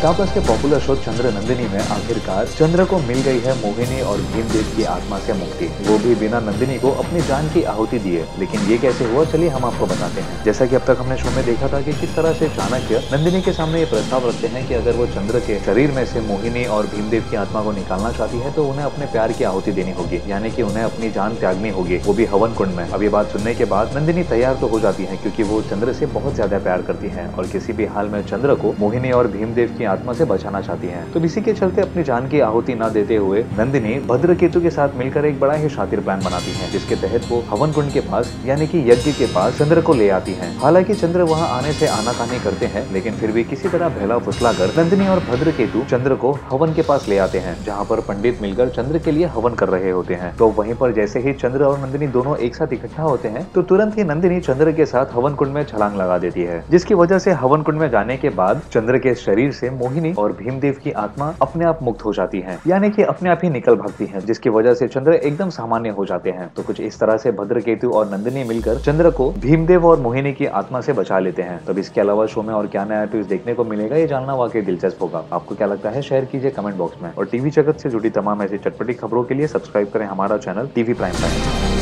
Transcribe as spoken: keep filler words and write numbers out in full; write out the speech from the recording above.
Star Plus के popular show Chandra Nandini में आखिरकार चंद्र को मिल गई है मोहिनी और भीमदेव की आत्मा से मुक्ति, वो भी बिना नंदिनी को अपनी जान की आहुति दिए। लेकिन ये कैसे हुआ, चलिए हम आपको बताते हैं। जैसा कि अब तक हमने शो में देखा था कि किस तरह से चाणक्य नंदिनी के सामने ये प्रस्ताव रखते हैं कि अगर वो चंद्र के शरीर में से मोहिनी और भीमदेव की आत्मा को निकालना चाहती है तो उन्हें अपने प्यार की आहुति देनी होगी, यानी कि उन्हें अपनी जान त्यागनी होगी, वो भी हवन कुंड में। अब ये बात सुनने के बाद नंदिनी तैयार तो हो जाती है, क्योंकि वो चंद्र से बहुत ज्यादा प्यार करती है और किसी भी हाल में चंद्र को मोहिनी और भीमदेव की आत्मा से बचाना चाहती है। तो इसी के चलते अपनी जान की आहुति न देते हुए नंदिनी भद्रकेतु के साथ मिलकर एक बड़ा ही शातिर प्लान बनाती है, जिसके तहत वो हवन कुंड के पास यानी कि यज्ञ के पास चंद्र को ले आती है। हालांकि चंद्र वहां आने से आनाकानी करते हैं, लेकिन फिर भी किसी तरह भैला फुसलाकर नंदिनी और भद्रकेतु चंद्र को हवन के पास ले आते हैं, जहाँ पर पंडित मिलकर चंद्र के लिए हवन कर रहे होते हैं। तो वहीं पर जैसे ही चंद्र और नंदिनी दोनों एक साथ इकट्ठा होते हैं तो तुरंत ही नंदिनी चंद्र के साथ हवन कुंड में छलांग लगा देती है, जिसकी वजह से हवन कुंड में जाने के बाद चंद्र के शरीर से मोहिनी और भीमदेव की आत्मा अपने आप मुक्त हो जाती है, यानी कि अपने आप ही निकल भागती है, जिसकी वजह से चंद्र एकदम सामान्य हो जाते हैं। तो कुछ इस तरह से भद्रकेतु और नंदिनी मिलकर चंद्र को भीमदेव और मोहिनी की आत्मा से बचा लेते हैं। तब इसके अलावा शो में और क्या नया ट्विस्ट देखने को मिलेगा, ये जानना वाकई दिलचस्प होगा। आपको क्या लगता है, शेयर कीजिए कमेंट बॉक्स में। और टीवी जगत से जुड़ी तमाम ऐसी चटपटी खबरों के लिए सब्सक्राइब करें हमारा चैनल टीवी प्राइम टाइम।